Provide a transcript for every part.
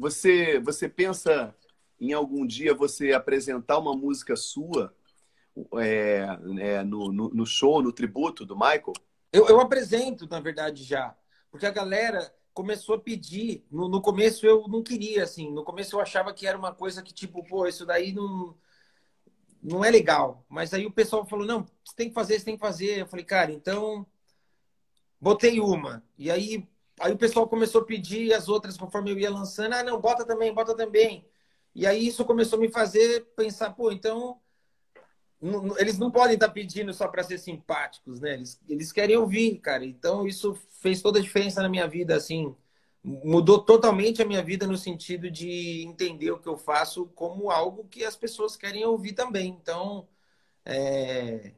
você pensa em algum dia você apresentar uma música sua no show, no tributo do Michael? Eu apresento, na verdade, já. Porque a galera começou a pedir. No começo eu não queria, assim. No começo eu achava que era uma coisa que, tipo, pô, isso daí não é legal. Mas aí o pessoal falou, não, você tem que fazer, você tem que fazer. Eu falei, cara, então botei uma. E aí o pessoal começou a pedir as outras conforme eu ia lançando. Ah, não, bota também, bota também. E aí isso começou a me fazer pensar, pô, então eles não podem estar pedindo só para ser simpáticos, né? Eles querem ouvir, cara. Então isso fez toda a diferença na minha vida, assim. Mudou totalmente a minha vida no sentido de entender o que eu faço como algo que as pessoas querem ouvir também. Então, é,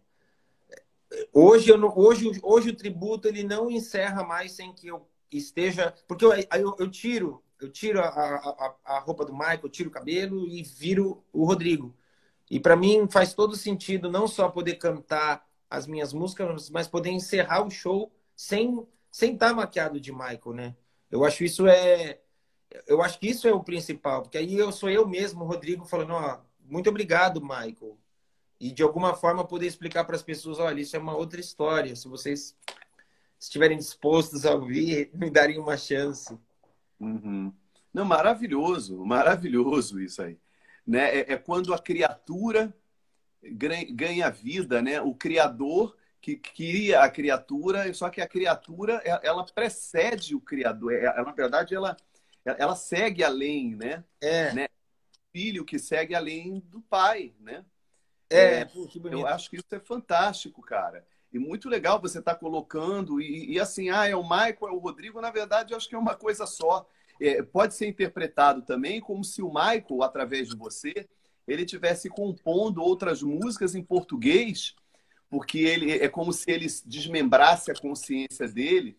hoje, hoje o tributo ele não encerra mais sem que eu esteja. Porque eu tiro a roupa do Michael, eu tiro o cabelo e viro o Rodrigo. E para mim faz todo sentido não só poder cantar as minhas músicas, mas poder encerrar o show sem estar maquiado de Michael, né? Eu acho isso é eu acho que isso é o principal, porque aí eu sou eu mesmo, o Rodrigo, falando, ó, muito obrigado, Michael. E de alguma forma poder explicar para as pessoas, olha, isso é uma outra história. Se vocês estiverem dispostos a ouvir, me darem uma chance. Uhum. Não, maravilhoso, maravilhoso isso aí. Né? É quando a criatura ganha vida, né? O criador que cria a criatura, só que a criatura ela precede o criador. Na verdade, ela segue além, né? É, Né? Filho que segue além do pai, né? pô, que Eu bonito. acho que isso é fantástico, cara. E muito legal você estar colocando, e assim, é o Michael, é o Rodrigo, na verdade, eu acho que é uma coisa só. Pode ser interpretado também como se o Michael, através de você, ele estivesse compondo outras músicas em português, porque ele é como se ele desmembrasse a consciência dele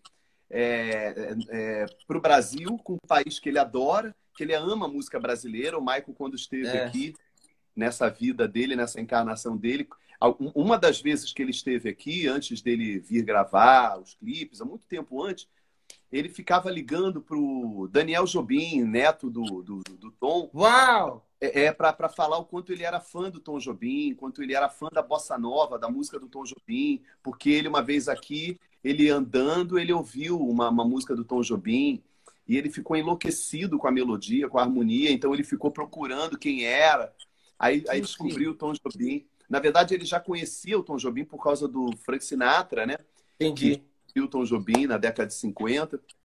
para o Brasil, com um país que ele adora, que ele ama a música brasileira. O Michael, quando esteve É, aqui, nessa vida dele, nessa encarnação dele. Uma das vezes que ele esteve aqui, antes dele vir gravar os clipes, há muito tempo antes, ele ficava ligando para o Daniel Jobim, neto do Tom, uau! para falar o quanto ele era fã do Tom Jobim, quanto ele era fã da bossa nova, da música do Tom Jobim, porque ele, uma vez aqui, ele andando, ele ouviu uma música do Tom Jobim e ele ficou enlouquecido com a melodia, com a harmonia, então ele ficou procurando quem era. Aí Que incrível. descobriu o Tom Jobim. Na verdade, ele já conhecia o Tom Jobim por causa do Frank Sinatra, né? Que Entendi. viu o Tom Jobim na década de 50.